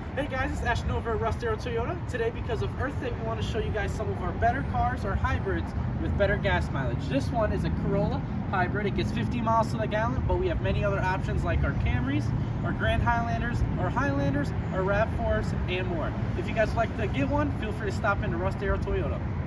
Hey guys, it's Ashton over at Russ Darrow Toyota. Today, because of Earth Day, we want to show you guys some of our better cars, our hybrids with better gas mileage. This one is a Corolla Hybrid. It gets 50 miles to the gallon, but we have many other options like our Camrys, our Grand Highlanders, our Highlanders, our RAV4s, and more. If you guys would like to get one, feel free to stop into Russ Darrow Toyota.